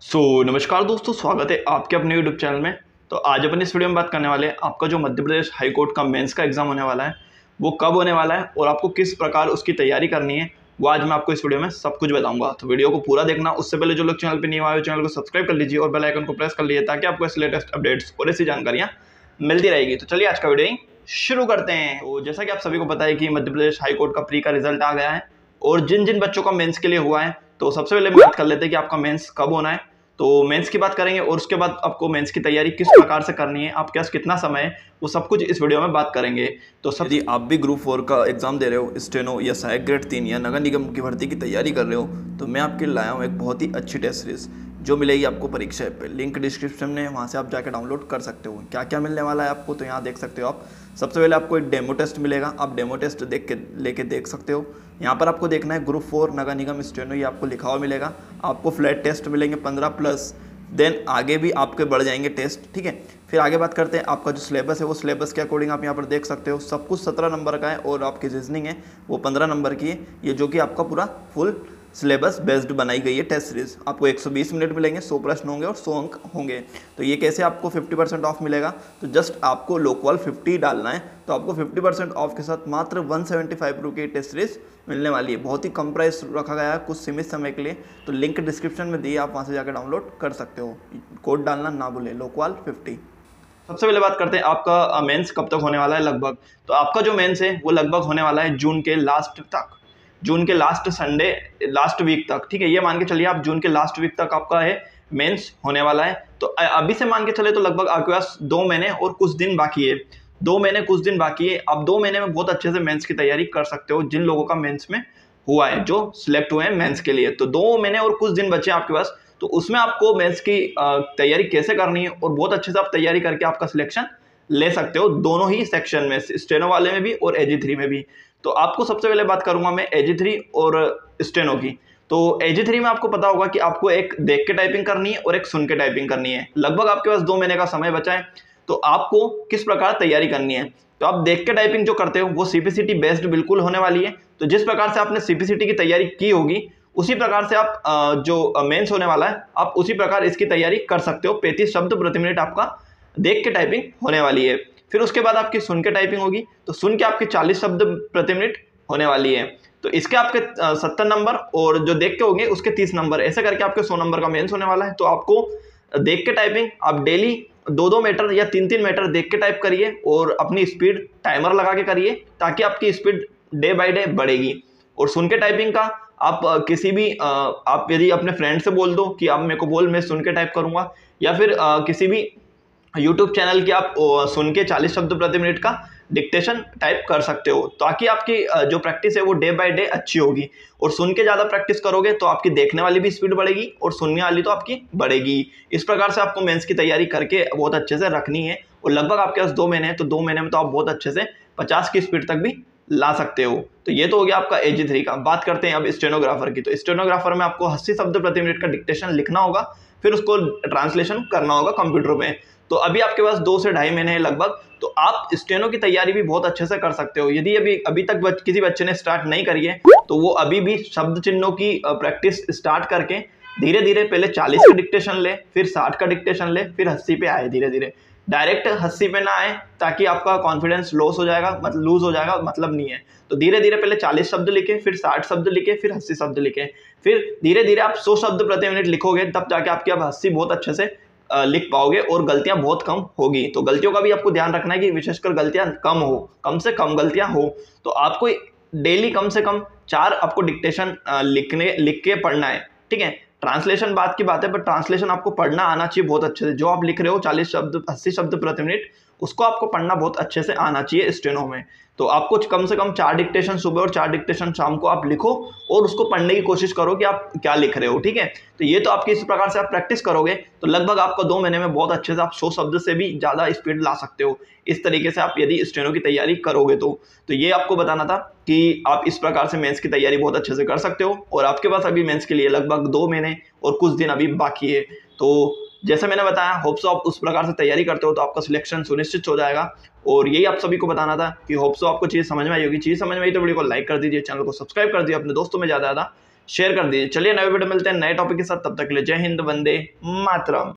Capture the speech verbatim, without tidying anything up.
सो so, नमस्कार दोस्तों, स्वागत है आपके अपने यूट्यूब चैनल में। तो आज अपन इस वीडियो में बात करने वाले हैं आपका जो मध्य प्रदेश हाई कोर्ट का मेंस का एग्जाम होने वाला है वो कब होने वाला है और आपको किस प्रकार उसकी तैयारी करनी है वो आज मैं आपको इस वीडियो में सब कुछ बताऊंगा। तो वीडियो को पूरा देखना। उससे पहले जो लोग चैनल पर नहीं आए चैनल को सब्सक्राइब कर लीजिए और बेल आइकन को प्रेस कर लीजिए ताकि आपको ऐसे लेटेस्ट अपडेट्स और ऐसी जानकारियाँ मिलती रहेगी। तो चलिए आज का वीडियो शुरू करते हैं। तो जैसा कि आप सभी को पता है कि मध्य प्रदेश हाई कोर्ट का प्री का रिजल्ट आ गया है और जिन जिन बच्चों का मेंस के लिए हुआ है, तो सबसे पहले बात कर लेते हैं कि आपका मेंस कब होना है। तो मेंस की बात करेंगे और उसके बाद आपको मेंस की तैयारी किस प्रकार से करनी है, आपके पास कितना समय है, वो सब कुछ इस वीडियो में बात करेंगे। तो सब यदि आप भी ग्रुप फोर का एग्जाम दे रहे हो, स्टेनो या सहायक ग्रेड तीन या नगर निगम की भर्ती की तैयारी कर रहे हो, तो मैं आपके लिए लाया हूँ एक बहुत ही अच्छी टेस्ट सीरीज जो मिलेगी आपको परीक्षा ऐप पे। लिंक डिस्क्रिप्शन में, वहाँ से आप जाकर डाउनलोड कर सकते हो। क्या क्या मिलने वाला है आपको, तो यहाँ देख सकते हो आप। सबसे पहले आपको एक डेमो टेस्ट मिलेगा, आप डेमो टेस्ट देख के लेके देख सकते हो। यहाँ पर आपको देखना है ग्रुप फोर नगर निगम स्टेनो, ये आपको लिखा हुआ मिलेगा। आपको फ्लैट टेस्ट मिलेंगे पंद्रह प्लस, देन आगे भी आपके बढ़ जाएंगे टेस्ट, ठीक है। फिर आगे बात करते हैं आपका जो सिलेबस है, वो सिलेबस के अकॉर्डिंग आप यहाँ पर देख सकते हो। सब कुछ सत्रह नंबर का है और आपकी रीजनिंग है वो पंद्रह नंबर की है, ये जो कि आपका पूरा फुल सिलेबस बेस्ड बनाई गई है टेस्ट सीरीज। आपको एक सौ बीस मिनट मिलेंगे, सौ प्रश्न होंगे और सौ अंक होंगे। तो ये कैसे आपको पचास परसेंट ऑफ मिलेगा, तो जस्ट आपको लोकवाल पचास डालना है, तो आपको पचास परसेंट ऑफ के साथ मात्र एक सौ पचहत्तर रुपये की टेस्ट सीरीज मिलने वाली है। बहुत ही कम प्राइस रखा गया है कुछ सीमित समय के लिए। तो लिंक डिस्क्रिप्शन में दिए, आप वहाँ से जाकर डाउनलोड कर सकते हो। कोड डालना ना भूलें, लोकवाल पचास। सबसे पहले बात करते हैं आपका मेंस कब तक होने वाला है लगभग। तो आपका जो मेंस है वो लगभग होने वाला है जून के लास्ट तक, जून के लास्ट संडे लास्ट वीक तक, ठीक है। ये मान के चलिए आप जून के लास्ट वीक तक आपका है मेंस होने वाला है। तो अभी से मान के चले तो लगभग आपके पास दो महीने और कुछ दिन बाकी है। दो महीने कुछ दिन बाकी है। आप दो महीने में बहुत अच्छे से मेंस की तैयारी कर सकते हो जिन लोगों का मेंस में हुआ है, जो सिलेक्ट हुए हैं मेंस के लिए। तो दो महीने और कुछ दिन बचे आपके पास, तो उसमें आपको मेंस की तैयारी कैसे करनी है और बहुत अच्छे से आप तैयारी करके आपका सिलेक्शन ले सकते हो दोनों ही सेक्शन में, स्टेनो वाले में भी और एजी थ्री में भी। तो आपको सबसे पहले बात करूंगा मैं एजी थ्री और स्टेनो की। तो एजी थ्री में आपको पता होगा कि आपको एक देख के टाइपिंग करनी है और एक सुन के टाइपिंग करनी है। लगभग आपके पास दो महीने का समय बचा है, तो आपको किस प्रकार तैयारी करनी है। तो आप देख के टाइपिंग जो करते हो वो सीपीसीटी बेस्ड बिल्कुल होने वाली है। तो जिस प्रकार से आपने सीपीसीटी की तैयारी की होगी उसी प्रकार से आप जो मेंस होने वाला है आप उसी प्रकार इसकी तैयारी कर सकते हो। पैंतीस शब्द प्रति मिनट आपका देख के टाइपिंग होने वाली है। फिर उसके बाद आपकी सुन के टाइपिंग होगी, तो सुन के आपकी चालीस शब्द प्रति मिनट होने वाली है। तो इसके आपके सत्तर नंबर और जो देख के होंगे उसके तीस नंबर, ऐसे करके आपके सौ नंबर का मेंस होने वाला है। तो आपको देख के टाइपिंग आप डेली दो दो मीटर या तीन तीन मीटर देख के टाइप करिए और अपनी स्पीड टाइमर लगा के करिए ताकि आपकी स्पीड डे बाय डे बढ़ेगी। और सुन के टाइपिंग का आप किसी भी आप यदि अपने फ्रेंड से बोल दो कि आप मेरे को बोल, मैं सुन के टाइप करूंगा, या फिर किसी भी यूट्यूब चैनल की आप सुन के चालीस शब्द प्रति मिनट का डिक्टेशन टाइप कर सकते हो, ताकि आपकी जो प्रैक्टिस है वो डे बाय डे अच्छी होगी। और सुन के ज़्यादा प्रैक्टिस करोगे तो आपकी देखने वाली भी स्पीड बढ़ेगी और सुनने वाली तो आपकी बढ़ेगी। इस प्रकार से आपको मेंस की तैयारी करके बहुत अच्छे से रखनी है। और लगभग आपके पास दो महीने हैं, तो दो महीने में तो आप बहुत अच्छे से पचास की स्पीड तक भी ला सकते हो। तो ये तो हो गया आपका एजी थ्री का। बात करते हैं अब स्टेनोग्राफर की। तो स्टेनोग्राफर में आपको अस्सी शब्द प्रति मिनट का डिक्टेशन लिखना होगा, फिर उसको ट्रांसलेशन करना होगा कंप्यूटर में। तो अभी आपके पास दो से ढाई महीने हैं लगभग, तो आप स्टेनो की तैयारी भी बहुत अच्छे से कर सकते हो। यदि अभी अभी तक बच, किसी बच्चे ने स्टार्ट नहीं करी है तो वो अभी भी शब्द चिन्हों की प्रैक्टिस स्टार्ट करके धीरे धीरे पहले चालीस का डिक्टेशन ले, फिर साठ का डिक्टेशन ले, फिर अस्सी पे आए धीरे धीरे। डायरेक्ट अस्सी पे ना आए ताकि आपका कॉन्फिडेंस लॉस हो जाएगा, मतलब लूज हो जाएगा, मतलब नहीं है। तो धीरे धीरे पहले चालीस शब्द लिखे, फिर साठ शब्द लिखे, फिर अस्सी शब्द लिखे, फिर धीरे धीरे आप सौ शब्द प्रति मिनट लिखोगे, तब जाके आपकी आप अस्सी बहुत अच्छे से लिख पाओगे और गलतियां बहुत कम होगी। तो गलतियों का भी आपको ध्यान रखना है कि विशेषकर गलतियां कम हो, कम से कम गलतियां हो। तो आपको डेली कम से कम चार आपको डिक्टेशन लिखने लिख के पढ़ना है, ठीक है। ट्रांसलेशन बात की बात है, पर ट्रांसलेशन आपको पढ़ना आना चाहिए बहुत अच्छे से। जो आप लिख रहे हो चालीस शब्द अस्सी शब्द प्रति मिनट, उसको आपको पढ़ना बहुत अच्छे से आना चाहिए स्टेनो में। तो आपको कम से कम चार डिक्टेशन सुबह और चार डिक्टेशन शाम को आप लिखो और उसको पढ़ने की कोशिश करो कि आप क्या लिख रहे हो, ठीक है। तो ये तो आपकी इस प्रकार से आप प्रैक्टिस करोगे तो लगभग आपको दो महीने में बहुत अच्छे से आप सौ शब्द से भी ज़्यादा स्पीड ला सकते हो। इस तरीके से आप यदि स्टेनो की तैयारी करोगे तो तो ये आपको बताना था कि आप इस प्रकार से मेंस की तैयारी बहुत अच्छे से कर सकते हो। और आपके पास अभी मेंस के लिए लगभग दो महीने और कुछ दिन अभी बाकी है। तो जैसे मैंने बताया, होप्सो आप उस प्रकार से तैयारी करते हो तो आपका सिलेक्शन सुनिश्चित हो जाएगा। और यही आप सभी को बताना था कि होप्सो आपको चीज़ समझ में आई होगी। चीज़ समझ में आई तो वीडियो को लाइक कर दीजिए, चैनल को सब्सक्राइब कर दीजिए, अपने दोस्तों में ज़्यादा ज़्यादा शेयर कर दीजिए। चलिए नए वीडियो मिलते हैं नए टॉपिक के साथ, तब तक के लिए जय हिंद, वंदे मातरम।